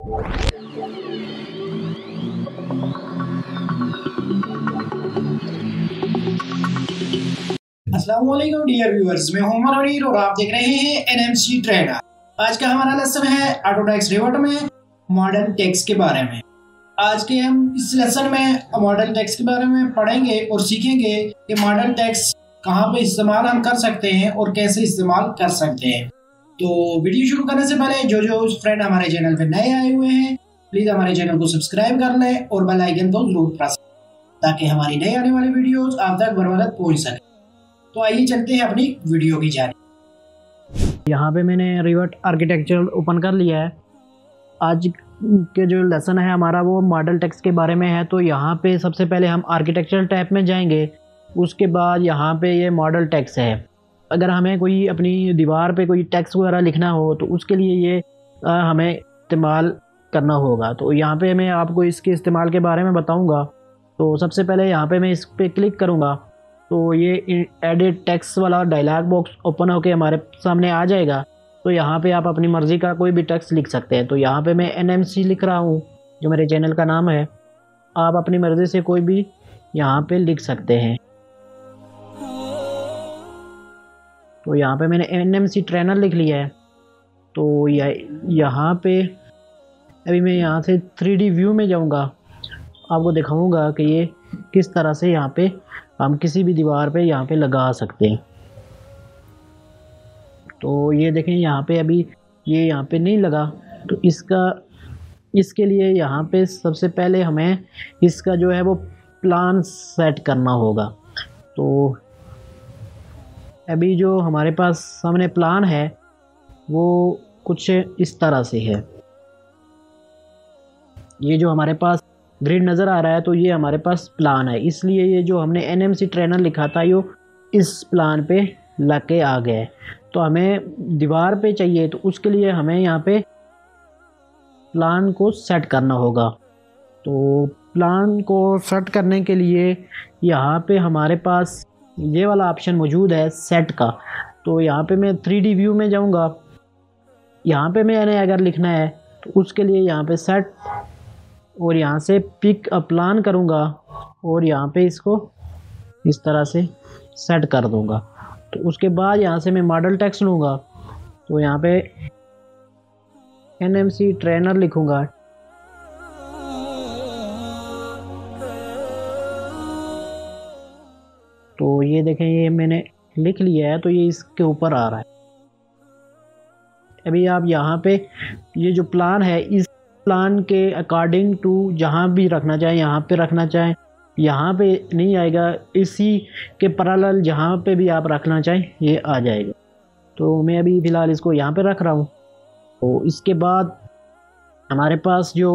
अस्सलाम वालेकुम dear viewers, मैं हूं उमर अमीर और आप देख रहे हैं एनएमसी ट्रेडर। आज का हमारा लेसन है ऑटोडेस्क रिवर्ट में मॉडर्न टेक्स्ट के बारे में। आज के हम इस लेसन में मॉडर्न टेक्स्ट के बारे में पढ़ेंगे और सीखेंगे कि मॉडर्न टेक्स्ट कहां पे इस्तेमाल हम कर सकते हैं और कैसे इस्तेमाल कर सकते हैं। तो वीडियो शुरू करने से पहले जो फ्रेंड हमारे चैनल पे नए आए हुए हैं प्लीज हमारे चैनल को सब्सक्राइब कर लें और बेल आइकन को जरूर प्रेस ताकि हमारी नई आने वाली वीडियोस आप तक बरवकत पहुंच सके। तो आइए चलते हैं अपनी वीडियो की जानिब। यहाँ पे मैंने रिवर्ट आर्किटेक्चर ओपन कर लिया है। आज के जो लेसन है हमारा वो मॉडल टेक्स्ट के बारे में है। तो यहाँ पे सबसे पहले हम आर्किटेक्चर टैब में जाएंगे, उसके बाद यहाँ पे ये मॉडल टेक्स्ट है। अगर हमें कोई अपनी दीवार पे कोई टेक्स्ट वगैरह लिखना हो तो उसके लिए ये हमें इस्तेमाल करना होगा। तो यहाँ पे मैं आपको इसके इस्तेमाल के बारे में बताऊँगा। तो सबसे पहले यहाँ पे मैं इस पर क्लिक करूँगा तो ये एडिट टेक्स्ट वाला डायलॉग बॉक्स ओपन होके हमारे सामने आ जाएगा। तो यहाँ पे आप अपनी मर्ज़ी का कोई भी टेक्स्ट लिख सकते हैं। तो यहाँ पे मैं एनएमसी लिख रहा हूँ जो मेरे चैनल का नाम है। आप अपनी मर्ज़ी से कोई भी यहाँ पे लिख सकते हैं। तो यहाँ पे मैंने एनएमसी ट्रेनर लिख लिया है। तो यहाँ पे अभी मैं यहाँ से 3D व्यू में जाऊँगा, आपको दिखाऊँगा कि ये किस तरह से यहाँ पे हम किसी भी दीवार पे यहाँ पे लगा सकते हैं। तो ये देखें यहाँ पे अभी ये यहाँ पे नहीं लगा। तो इसके लिए यहाँ पे सबसे पहले हमें इसका जो है वो प्लान सेट करना होगा। तो अभी जो हमारे पास सामने प्लान है वो कुछ इस तरह से है। ये जो हमारे पास ग्रिड नज़र आ रहा है तो ये हमारे पास प्लान है, इसलिए ये जो हमने एनएमसी ट्रेनर लिखा था यो इस प्लान पे लग के आ गया है। तो हमें दीवार पे चाहिए तो उसके लिए हमें यहाँ पे प्लान को सेट करना होगा। तो प्लान को सेट करने के लिए यहाँ पे हमारे पास ये वाला ऑप्शन मौजूद है सेट का। तो यहाँ पे मैं 3D व्यू में जाऊँगा। यहाँ पे मैंने अगर लिखना है तो उसके लिए यहाँ पे सेट और यहाँ से पिक अ प्लान करूँगा और यहाँ पे इसको इस तरह से सेट कर दूँगा। तो उसके बाद यहाँ से मैं मॉडल टेक्स्ट लूँगा। तो यहाँ पे एनएमसी ट्रेनर लिखूँगा। तो ये देखें ये मैंने लिख लिया है तो ये इसके ऊपर आ रहा है। अभी आप यहाँ पे ये जो प्लान है इस प्लान के अकॉर्डिंग टू जहाँ भी रखना चाहें यहाँ पे रखना चाहें, यहाँ पे नहीं आएगा, इसी के पैरेलल जहाँ पे भी आप रखना चाहें ये आ जाएगा। तो मैं अभी फ़िलहाल इसको यहाँ पे रख रहा हूँ। तो इसके बाद हमारे पास जो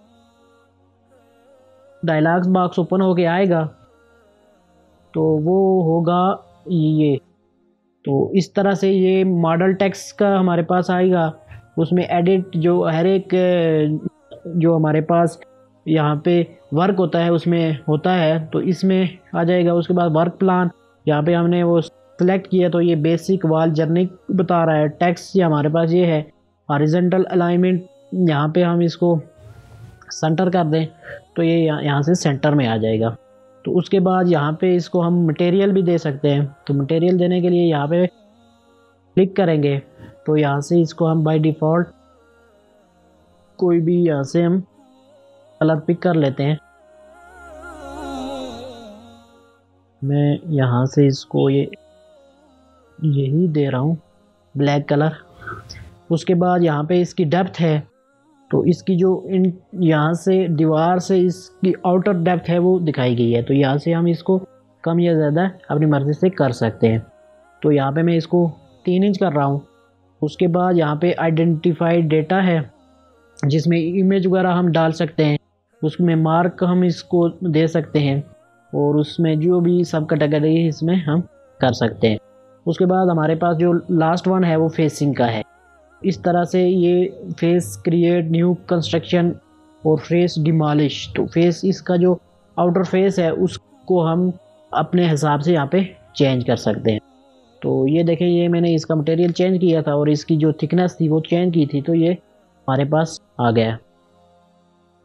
डायलॉग बॉक्स ओपन होके आएगा तो वो होगा ये। तो इस तरह से ये मॉडल टेक्स्ट का हमारे पास आएगा। उसमें एडिट जो हर एक जो हमारे पास यहाँ पे वर्क होता है उसमें होता है तो इसमें आ जाएगा। उसके बाद वर्क प्लान यहाँ पे हमने वो सिलेक्ट किया तो ये बेसिक वॉल जर्नी बता रहा है। टेक्स्ट ये हमारे पास ये है। हॉरिजॉन्टल अलाइनमेंट यहाँ पे हम इसको सेंटर कर दें तो ये यहाँ से सेंटर में आ जाएगा। तो उसके बाद यहाँ पे इसको हम मटेरियल भी दे सकते हैं। तो मटेरियल देने के लिए यहाँ पे क्लिक करेंगे तो यहाँ से इसको हम बाय डिफ़ॉल्ट कोई भी यहाँ से हम कलर पिक कर लेते हैं। मैं यहाँ से इसको यही दे रहा हूँ ब्लैक कलर। उसके बाद यहाँ पे इसकी डेप्थ है तो इसकी जो यहाँ से दीवार से इसकी आउटर डेप्थ है वो दिखाई गई है। तो यहाँ से हम इसको कम या ज़्यादा अपनी मर्ज़ी से कर सकते हैं। तो यहाँ पे मैं इसको 3 इंच कर रहा हूँ। उसके बाद यहाँ पे आइडेंटिफाइड डेटा है जिसमें इमेज वगैरह हम डाल सकते हैं। उसमें मार्क हम इसको दे सकते हैं और उसमें जो भी सब कैटेगरी है इसमें हम कर सकते हैं। उसके बाद हमारे पास जो लास्ट वन है वो फेसिंग का है। इस तरह से ये फेस क्रिएट न्यू कंस्ट्रक्शन और फेस डिमॉलिश। तो फेस इसका जो आउटर फेस है उसको हम अपने हिसाब से यहाँ पे चेंज कर सकते हैं। तो ये देखें ये मैंने इसका मटेरियल चेंज किया था और इसकी जो थिकनेस थी वो चेंज की थी तो ये हमारे पास आ गया।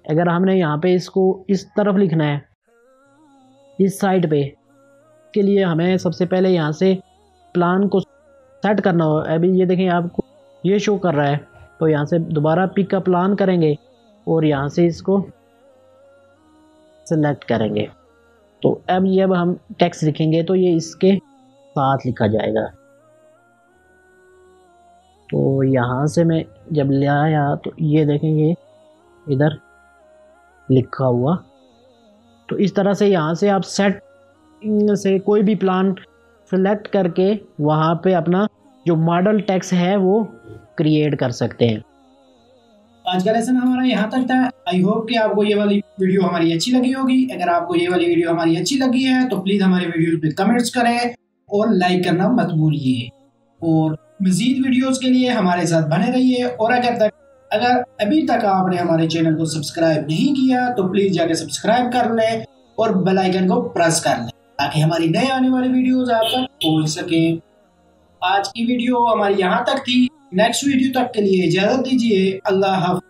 अगर हमने यहाँ पे इसको इस तरफ लिखना है, इस साइड पे, के लिए हमें सबसे पहले यहाँ से प्लान को सेट करना होगा। अभी ये देखें आपको ये शो कर रहा है, तो यहाँ से दोबारा पिक का प्लान करेंगे और यहाँ से इसको सेलेक्ट करेंगे। तो अब जब हम टेक्स्ट लिखेंगे तो ये इसके साथ लिखा जाएगा। तो यहाँ से मैं जब ले आया तो ये देखेंगे इधर लिखा हुआ। तो इस तरह से यहाँ से आप सेट से कोई भी प्लान सेलेक्ट करके वहाँ पे अपना जो मॉडल टेक्स्ट है वो क्रिएट कर सकते हैं। आज का लेसन हमारा यहाँ तक था। आई होप कि आपको ये वाली वीडियो हमारी अच्छी लगी होगी। अगर आपको ये वाली वीडियो हमारी अच्छी लगी है तो प्लीज हमारे वीडियो पे कमेंट्स करें और लाइक करना मत भूलिए। और मजीद वीडियोस के लिए हमारे साथ बने रहिए। और अगर अभी तक आपने हमारे चैनल को सब्सक्राइब नहीं किया तो प्लीज जाके सब्सक्राइब कर लें और बेल आइकन को प्रेस कर लें ताकि हमारी नए आने वाली वीडियोस आप तक पहुंच सके। आज की वीडियो हमारी यहाँ तक थी। नेक्स्ट वीडियो तक के लिए इजाजत दीजिए। अल्लाह हाफ़िज़।